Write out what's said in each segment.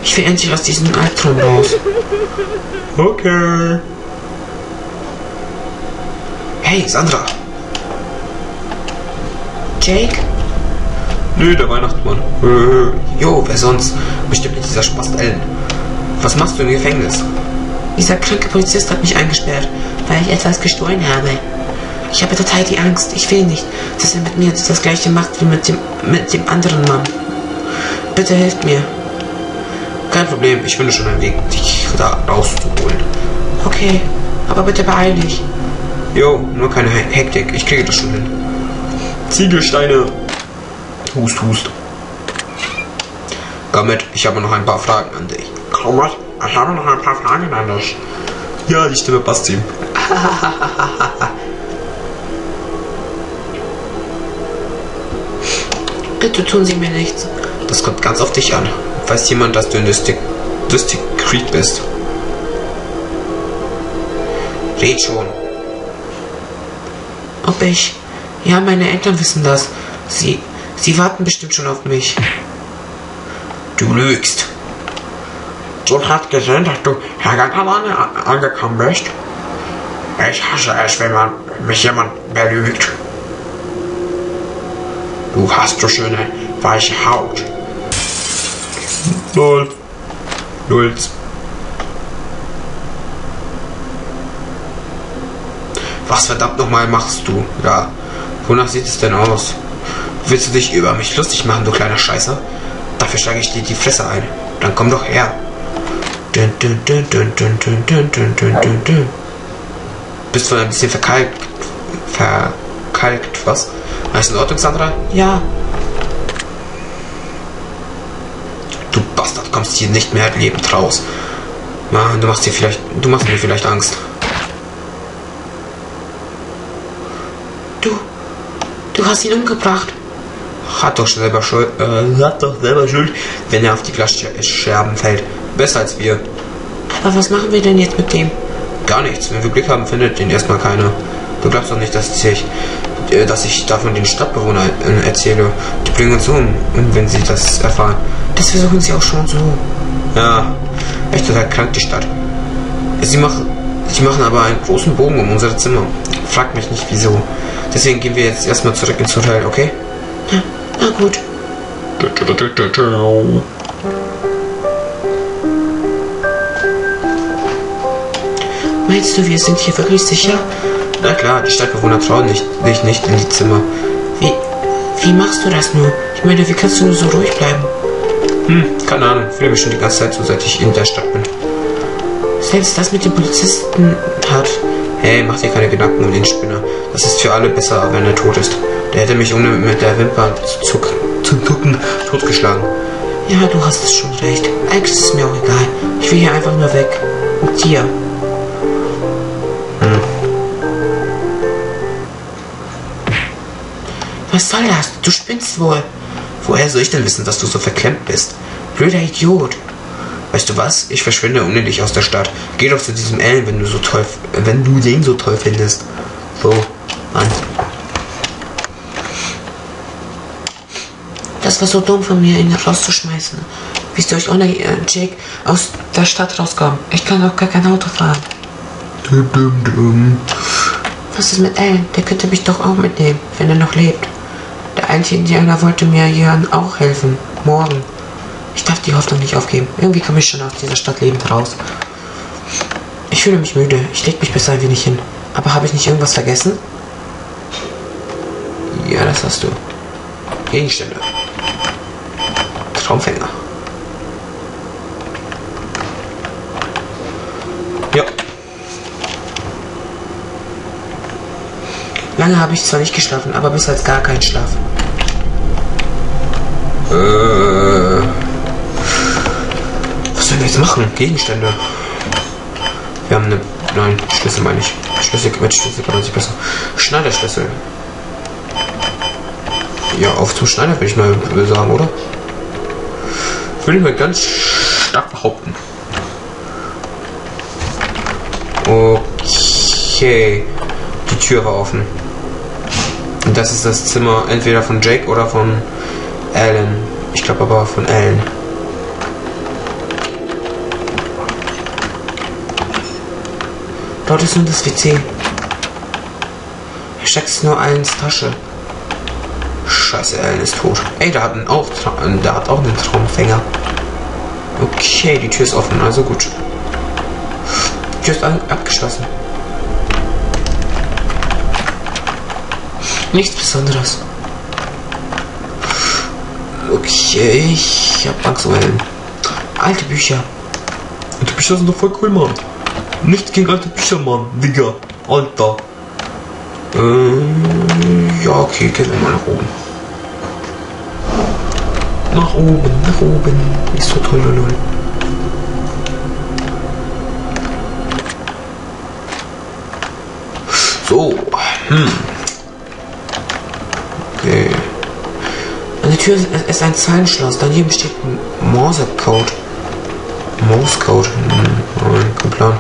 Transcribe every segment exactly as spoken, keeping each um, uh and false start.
Ich will endlich aus diesem Albtraum raus. Okay. Hey, Sandra. Jake? Nö, der Weihnachtsmann. Äh, jo, wer sonst? Bestimmt nicht dieser Spast Ellen. Was machst du im Gefängnis? Dieser kranke Polizist hat mich eingesperrt, weil ich etwas gestohlen habe. Ich habe total die Angst. Ich will nicht, dass er mit mir das gleiche macht wie mit dem, mit dem anderen Mann. Bitte hilft mir. Kein Problem, ich finde schon einen Weg, dich da rauszuholen. Okay, aber bitte beeil dich. Jo, nur keine Hektik, ich kriege das schon hin. Ziegelsteine. Hust, hust. Damit, ich habe noch ein paar Fragen an dich. Komm, ich habe noch ein paar Fragen an dich. Ja, die Stimme passt ihm. Bitte tun Sie mir nichts. Das kommt ganz auf dich an. Weiß jemand, dass du ein Diskret bist? Red schon. Ob ich... Ja, meine Eltern wissen das. Sie... Sie warten bestimmt schon auf mich. Du lügst. Du hast gesehen, dass du ganz alleine angekommen bist. Ich hasse es, wenn man mich jemand belügt. Du hast so schöne, weiche Haut. Null. Nulls. Was verdammt nochmal machst du? Ja. Wonach sieht es denn aus? Willst du dich über mich lustig machen, du kleiner Scheißer? Dafür schlage ich dir die Fresse ein. Dann komm doch her. Dün, dün, dün, dün, dün, dün, dün, dün, dün, dün, dün. Bist du ein bisschen verkalkt? Verkalkt, was? Alles in Ordnung, Sandra? Ja. Du Bastard, kommst hier nicht mehr lebend raus. Mann, du machst dir vielleicht, du machst mir vielleicht Angst. Du, du hast ihn umgebracht. Hat doch selber Schuld, äh, hat doch selber Schuld, wenn er auf die Glasscherben fällt. Besser als wir. Aber was machen wir denn jetzt mit dem? Gar nichts. Wenn wir Glück haben, findet den erstmal keiner. Du glaubst doch nicht, dass ich, äh, dass ich davon den Stadtbewohnern äh, erzähle. Die bringen uns um, wenn sie das erfahren. Das versuchen sie auch schon so. Ja, echt total krank die Stadt. Sie machen, sie machen aber einen großen Bogen um unser Zimmer. Frag mich nicht wieso. Deswegen gehen wir jetzt erstmal zurück ins Hotel, okay? Ja, na gut. Meinst du, wir sind hier wirklich sicher? Na klar, die Stadtbewohner trauen dich nicht, nicht in die Zimmer. Wie, wie machst du das nur? Ich meine, wie kannst du nur so ruhig bleiben? Hm, keine Ahnung. Ich fühle mich schon die ganze Zeit so, seit ich in der Stadt bin. Selbst das mit dem Polizisten hat... Hey, mach dir keine Gedanken um den Spinner. Das ist für alle besser, wenn er tot ist. Der hätte mich ohne mit der Wimper zu, zu zucken totgeschlagen. Ja, du hast es schon recht. Eigentlich ist es mir auch egal. Ich will hier einfach nur weg. Mit dir. Hm. Was soll das? Du spinnst wohl. Woher soll ich denn wissen, dass du so verklemmt bist? Blöder Idiot. Weißt du was? Ich verschwinde ohne dich aus der Stadt. Geh doch zu diesem Ellen, wenn du so toll, wenn du den so toll findest. So, Mann. Das war so dumm von mir, ihn rauszuschmeißen. Wie soll ich ohne äh, Jake aus der Stadt rauskommen? Ich kann doch gar kein Auto fahren. Dum, dum, dum. Was ist mit Ellen? Der könnte mich doch auch mitnehmen, wenn er noch lebt. Der alte Indianer wollte mir hier auch helfen. Morgen. Ich darf die Hoffnung nicht aufgeben. Irgendwie komme ich schon aus dieser Stadt lebend raus. Ich fühle mich müde. Ich leg mich besser ein wenig hin. Aber habe ich nicht irgendwas vergessen? Ja, das hast du. Gegenstände. Traumfänger. Ja. Lange habe ich zwar nicht geschlafen, aber besser als gar keinen Schlaf. Äh, was sollen wir jetzt machen? Gegenstände. Wir haben eine... Nein, Schlüssel meine ich. Schlüssel, mit Schlüssel kann man sich besser... Schneiderschlüssel. Ja, auf zum Schneider würde ich mal sagen, oder? Würde ich mal ganz stark behaupten. Okay. Die Tür war offen. Und das ist das Zimmer entweder von Jake oder von Ellen. Ich glaube aber von Ellen. Dort ist nur das W C. Er steckt es nur Allens Tasche. Scheiße, Allen ist tot. Ey, der hat, einen auch, der hat auch einen Traumfänger. Okay, die Tür ist offen, also gut. Die Tür ist abgeschlossen. Nichts Besonderes. Okay, ich hab Angst um Ellen. Alte Bücher. Alte Bücher sind doch voll cool, Mann. Nichts gegen alte Bücher, Mann. Digga. Alter. Ähm, ja, okay, gehen wir mal nach oben. Nach oben, nach oben. Ist so toll, lol. So. Hm. Okay. An der Tür ist ein Zahlenschloss. Daneben steht ein Morse-Code. Morse-Code. Hm, nein, kein Plan.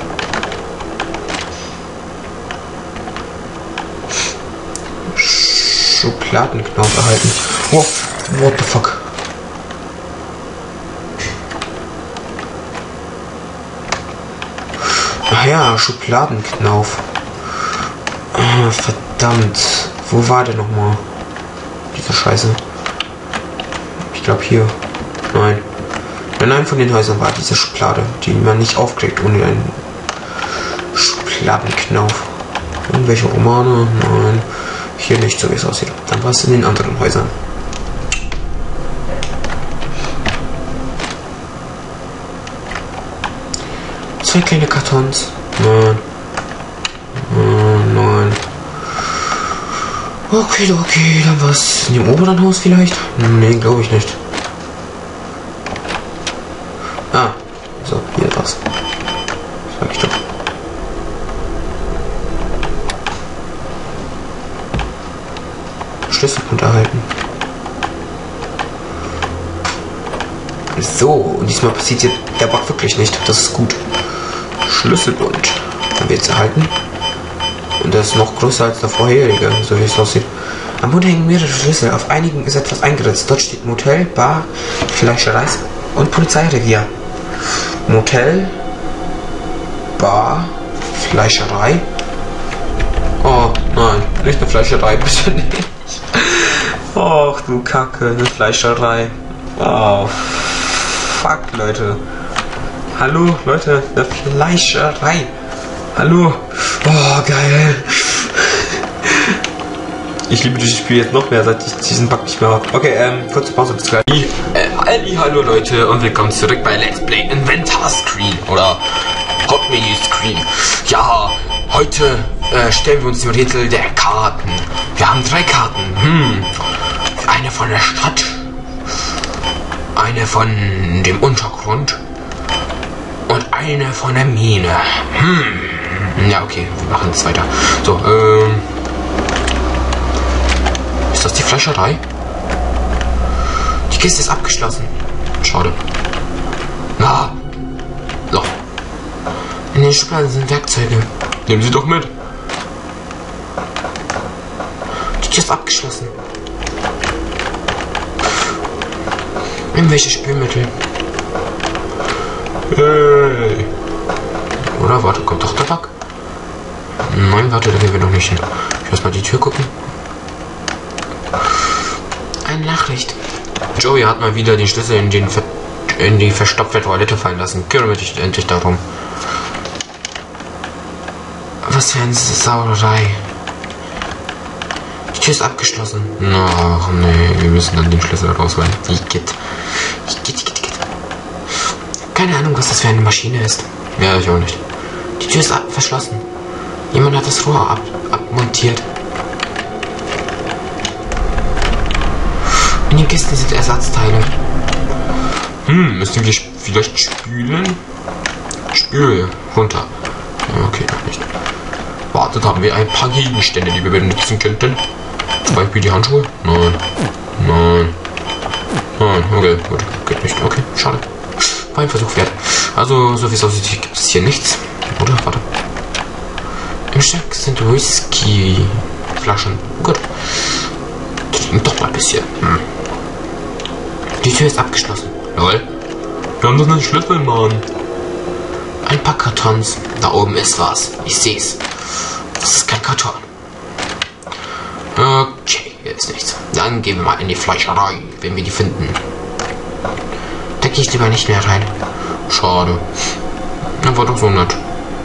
Schubladenknopf erhalten. Oh, what the fuck? Ach ja, Schubladenknauf. Ah, verdammt. Wo war der nochmal? Diese Scheiße. Ich glaube hier. Nein. In einem von den Häusern war diese Schublade, die man nicht aufkriegt ohne einen Schubladenknauf. Irgendwelche Romane? Nein. Hier nicht, so wie es aussieht. Dann war es in den anderen Häusern. Zwei kleine Kartons. Nein. Nein. Okay, okay, dann was in dem oberen Haus vielleicht? Nee, glaube ich nicht. Ah, so, hier was. Sag ich doch. Schlüsselbund erhalten. So, und diesmal passiert hier der Bug wirklich nicht. Das ist gut. Schlüsselbund haben wir jetzt erhalten. Und das ist noch größer als der vorherige, so wie es aussieht. Am Mund hängen mehrere Schlüssel. Auf einigen ist etwas eingeritzt. Dort steht Motel, Bar, Fleischerei und Polizeirevier. Motel, Bar, Fleischerei. Oh nein, nicht eine Fleischerei, bitte nicht. Och du Kacke, eine Fleischerei. Oh, fuck, Leute. Hallo, Leute, eine Fleischerei. Hallo. Oh, geil. Ich liebe dieses Spiel jetzt noch mehr, seit ich diesen Bug nicht mehr habe. Okay, ähm, kurze Pause, bis gleich. Äh, Ali, hallo Leute und willkommen zurück bei Let's Play Inventar Screen oder Hot Menu Screen. Ja, heute äh, stellen wir uns dem Rätsel der Karten. Wir haben drei Karten. Hm. Eine von der Stadt, eine von dem Untergrund und eine von der Mine. Hm. Ja, okay, wir machen es weiter. So, ähm. Ist das die Fleischerei? Die Kiste ist abgeschlossen. Schade. Na. Loch. In den Schubladen sind Werkzeuge. Nehmen Sie doch mit. Die Tür ist abgeschlossen. Irgendwelche Spülmittel. Hey. Oder warte, kommt doch Tabak? Nein, warte, da gehen wir noch nicht hin. Ich muss mal die Tür gucken. Eine Nachricht. Joey hat mal wieder den Schlüssel in, den Ver in die verstopfte Toilette fallen lassen. Kümmere dich endlich darum. Was für eine Sauerei. Die Tür ist abgeschlossen. Ach nee, wir müssen dann den Schlüssel rausholen. Die geht. Die geht, die geht, die geht. Keine Ahnung, was das für eine Maschine ist. Ja, ich auch nicht. Die Tür ist verschlossen. Jemand hat das Rohr ab abmontiert. In den Kisten sind Ersatzteile. Hm, müssen wir vielleicht spülen? Spül runter. Ja, okay, noch nicht. Wartet, haben wir ein paar Gegenstände, die wir benutzen könnten. Zum Beispiel die Handschuhe? Nein. Nein. Nein, okay, gut. Geht nicht. Okay, schade. War ein Versuch wert. Also, so wie es aussieht, gibt es hier nichts. Oder? Warte. Im Schrank sind Whisky-Flaschen. Gut. Trinken doch mal ein bisschen. Hm. Die Tür ist abgeschlossen. Jawohl. Wir haben doch einen Schlüssel, Mann. Ein paar Kartons. Da oben ist was. Ich seh's. Das ist kein Karton. Okay, hier ist nichts. Dann gehen wir mal in die Fleischerei, wenn wir die finden. Da gehe ich lieber nicht mehr rein. Schade. Das war doch so nett.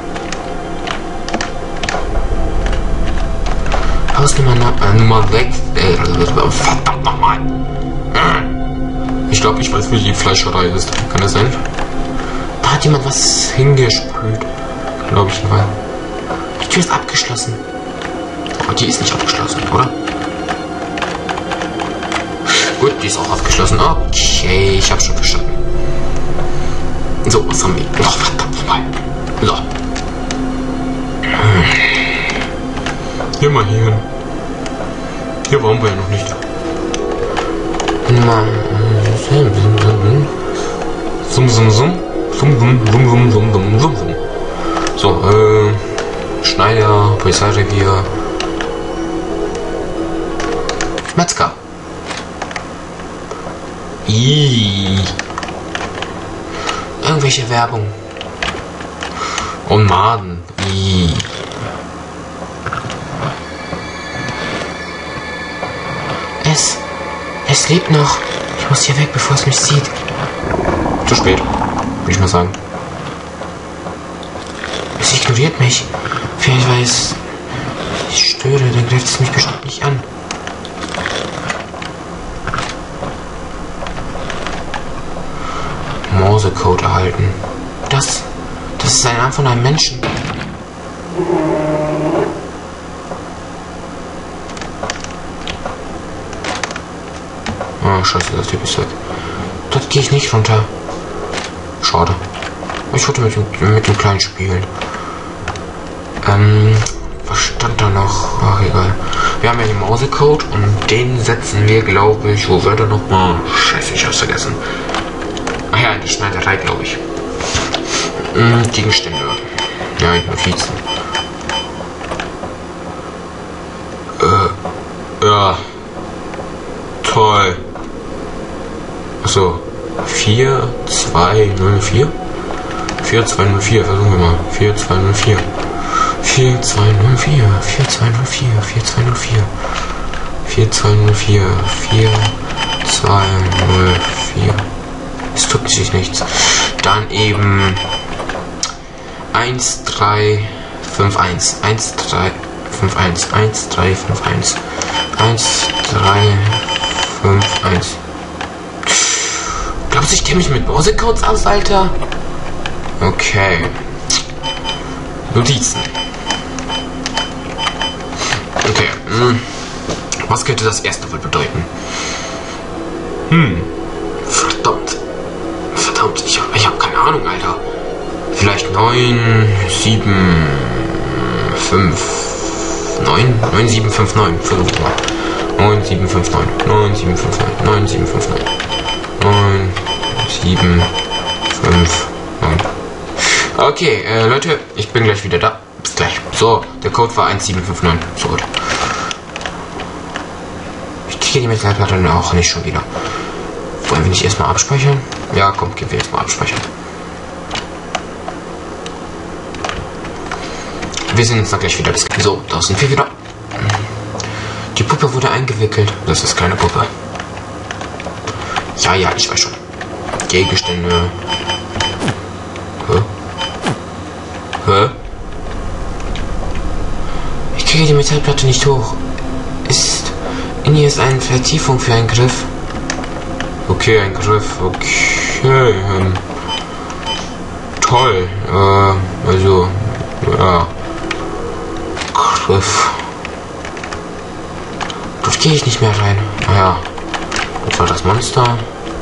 Hausnummer äh, Nummer sechs. Äh, verdammt nochmal. Ich glaube, ich weiß, wie die Fleischerei ist. Kann das sein? Da hat jemand was hingesprüht. Glaube ich nicht. Die Tür ist abgeschlossen. Oh, die ist nicht abgeschlossen, oder? Gut, die ist auch abgeschlossen. Okay, ich habe schon verstanden. So, was haben wir? Oh, verdammt nochmal. So. Hier mal hier hin. Hier waren wir ja noch nicht. Summ, summ, summ. Summ, summ, summ, summ, summ, summ, summ, summ. So, äh, Schneider, Polizeirevier. Metzger. Ihhh. Irgendwelche Werbung. Und Maden. Ihhh. Es. Es lebt noch. Ich muss hier weg, bevor es mich sieht. Zu spät, würde ich mal sagen. Es ignoriert mich. Vielleicht weil es ich störe, dann greift es mich bestimmt nicht an. Morsecode erhalten. Das. Das ist ein Name von einem Menschen. Ah, scheiße, das Typ ist weg. Dort gehe ich nicht runter. Schade. Ich wollte mit dem, mit dem Kleinen spielen. Ähm, was stand da noch? Ach, egal. Wir haben ja den Morsecode und den setzen wir, glaube ich, wo wird er nochmal? Scheiße, ich hab's vergessen. Ach ja, die Schneiderei, glaube ich. Hm, Gegenstände. Ja, Notizen. Äh, ja. Toll. Achso. vier zwei null vier? vier zwei null vier, versuchen wir mal. vier zwei null vier. vier zwei null vier, vier zwei null vier, vier zwei null vier. vier zwei null vier, vier zwei null vier. Es tut sich nichts. Dann eben eins drei fünf eins. eins drei fünf eins. eins drei fünf eins. eins drei fünf eins. Glaubst du, ich kenne mich mit Morsecodes aus, Alter? Okay. Notizen. Okay. Hm. Was könnte das erste wohl bedeuten? Hm. Verdammt. Verdammt, ich habe ich hab keine Ahnung, Alter. Vielleicht neun, sieben, fünf, neun, neun, sieben, fünf, neun. Versuch mal. neun, sieben, fünf, neun. neun, sieben, fünf, neun. neun, sieben, fünf, neun. neun, sieben, fünf, neun. Okay, äh, Leute, ich bin gleich wieder da. Bis gleich. So, der Code war eins sieben fünf neun. So gut. Ich kriege die Metallplatte auch nicht schon wieder. Wollen wir nicht erstmal abspeichern? Ja, komm, gehen wir jetzt mal abspeichern. Wir sehen uns dann gleich wieder. Bis gleich. So, da sind wir wieder. Die Puppe wurde eingewickelt. Das ist keine Puppe. Ja, ja, ich weiß schon. Gegenstände. Hä? Hä? Ich kriege die Metallplatte nicht hoch. Ist... In ihr ist eine Vertiefung für einen Griff. Okay, ein Griff. Okay. Ähm, toll. Äh, also... Ja. Griff. Dort gehe ich nicht mehr rein. Naja. Das war das Monster.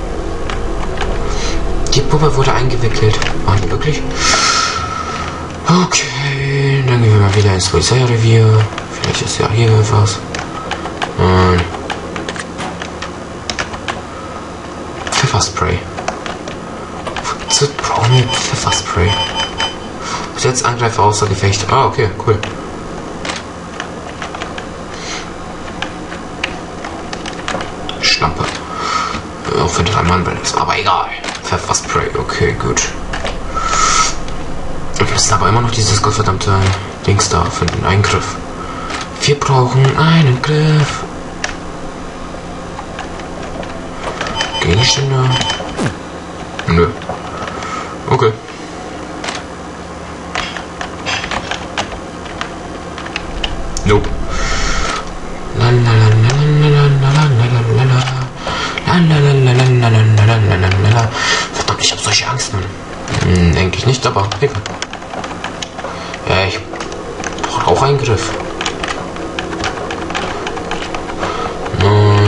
Die Puppe wurde eingewickelt. Waren die wirklich? Okay, dann gehen wir mal wieder ins Polizeirevier. Vielleicht ist ja hier was. Nein. Pfefferspray. Wozu brauchen wir Pfefferspray? Setzt Angreifer außer Gefecht. Ah, okay, cool. Schlampe. Auch für drei Mann, weil das war aber egal. Pfefferspray, okay, gut. müssen aber immer noch dieses gottverdammte Dings da finden. Einen Griff. Wir brauchen einen Griff. Gegenstände. Nö. Okay. Nope. La la la la la la la la la. Verdammt, ich hab solche Angst, Mann. Hm, denke ich nicht, aber egal. Ja, ich brauche auch einen Griff. Nein.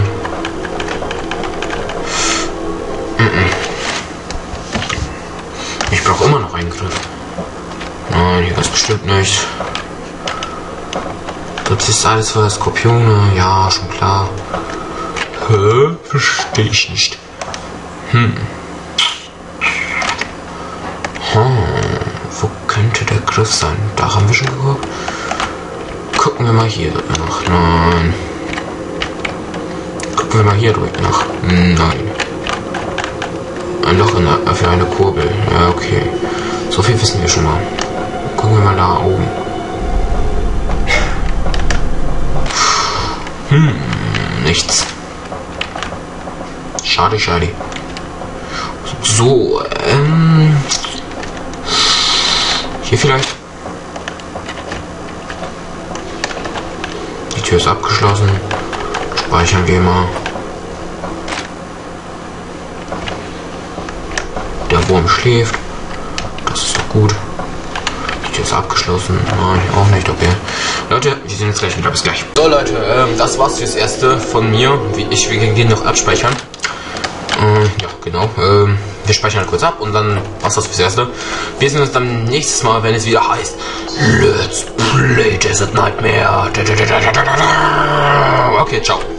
Ich brauche immer noch einen Griff. Nein, hier ganz bestimmt nicht. Das ist alles für Skorpione. Ja, schon klar. Hä? Verstehe ich nicht. Hm. Hm. Wo könnte der Griff sein? Da haben wir schon geguckt. Gucken wir mal hier nach. Nein. Gucken wir mal hier durch nach. Nein. Ein Loch in der, für eine Kurbel. Ja, okay. So viel wissen wir schon mal. Gucken wir mal da oben. Hm, nichts. Schade, schade. So, ähm... hier vielleicht? Die Tür ist abgeschlossen. Speichern wir mal. Der Wurm schläft. Das ist doch gut. Die Tür ist abgeschlossen. Nein, auch nicht, okay. Leute, wir sehen uns gleich wieder. Bis gleich. So Leute, ähm, das war's fürs Erste von mir. Wie ich, wir gehen noch abspeichern. Äh, ja, genau. Ähm, wir speichern kurz ab und dann war's das fürs Erste. Wir sehen uns dann nächstes Mal, wenn es wieder heißt Let's Play Desert Nightmare. Okay, ciao.